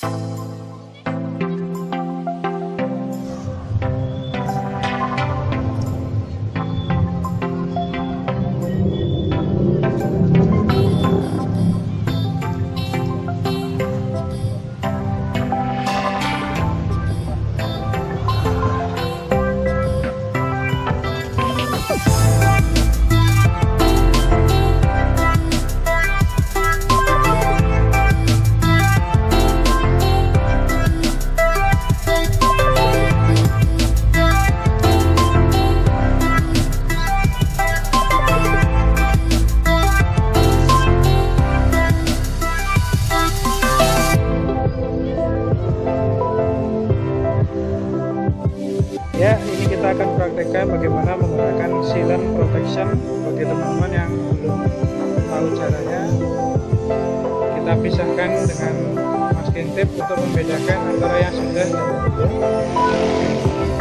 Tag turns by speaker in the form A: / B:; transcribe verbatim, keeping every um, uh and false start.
A: Ya, ini kita akan praktekkan bagaimana menggunakan silent protection bagi teman-teman yang belum tahu caranya. Kita pisahkan dengan masking tape untuk membedakan antara yang sudah dan belum.